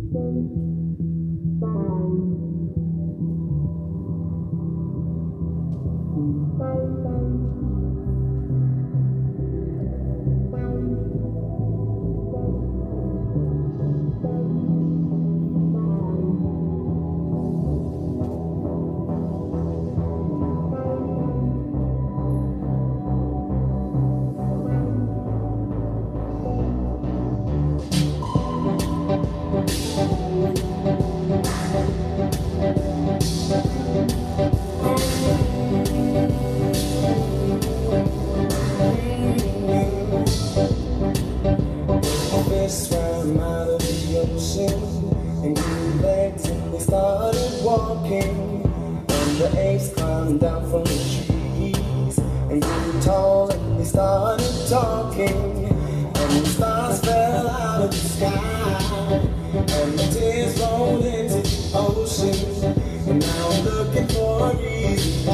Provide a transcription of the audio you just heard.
Swam out of the ocean and grew legs and they started walking. And the apes climbed down from the trees and grew tall and they started talking. And the stars fell out of the sky and the tears rolled into the ocean. And now I'm looking for a reason